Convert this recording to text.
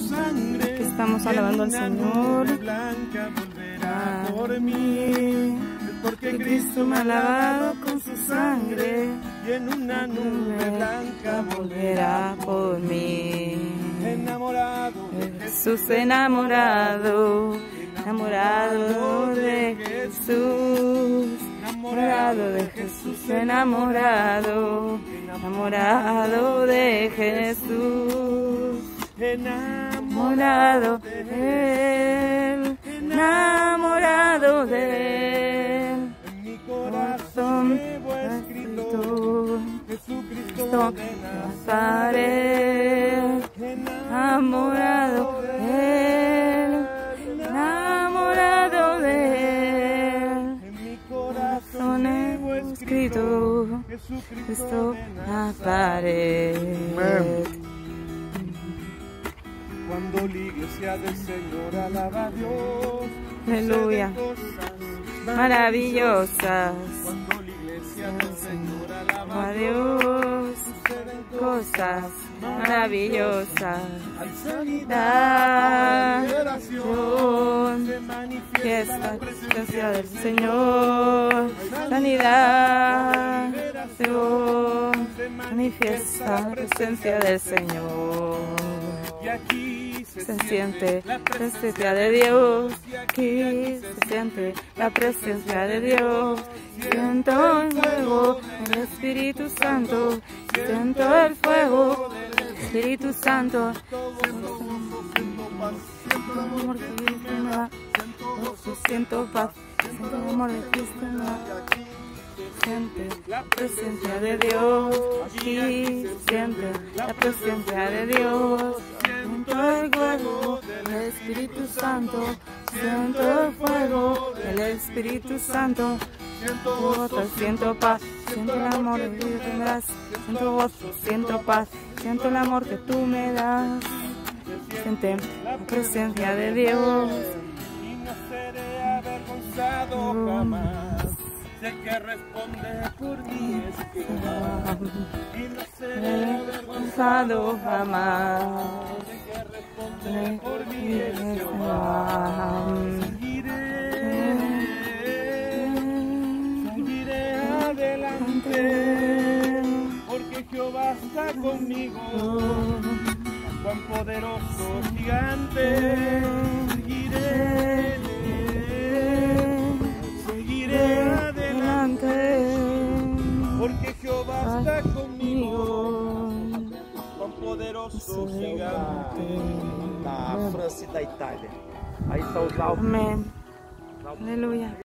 que estamos alabando al Señor. Por mí, porque Cristo me ha lavado con su sangre, y en una nube blanca volverá por mí. Enamorado de Jesús, enamorado de Jesús, enamorado de Jesús, enamorado de Jesús, enamorado de Él, enamorado de Él. En mi corazón llevo escrito Jesucristo de Nazaret, enamorado de Él, enamorado de Él. En mi corazón llevo escrito Jesucristo de Nazaret. Cuando la iglesia del Señor alaba a Dios, aleluya, maravillosas. Cuando la iglesia del Señor alaba a Dios, cosas maravillosas. Hay sanidad, liberación, se manifiesta la presencia del Señor. Sanidad, liberación, se manifiesta la presencia del Señor. Y aquí se siente la presencia de Dios, y aquí se siente la presencia de Dios. Siento el fuego del Espíritu Santo, siento el fuego del Espíritu Santo. Siento el amor que Cristo me da, siento paz, siento el amor de Cristo me da. Siente la presencia de Dios, aquí se siente la presencia de Dios. Siento el fuego del Espíritu Santo, siento el fuego del Espíritu Santo. Siento gozo, siento paz, siento el amor que tú me das. Siento gozo, siento paz, siento el amor que tú me das. Siente la presencia de Dios. Y no seré avergonzado jamás. Sé que responde por mí es Jehová, y no seré avergonzado jamás. Sé que responde por mí es Jehová. Seguiré adelante, porque Jehová está conmigo. Cuán poderoso gigante. Seguiré adelante, porque Jehová está conmigo, cuán poderoso gigante. Da França e da Itália. Aí está o Val. Amém. Aleluia.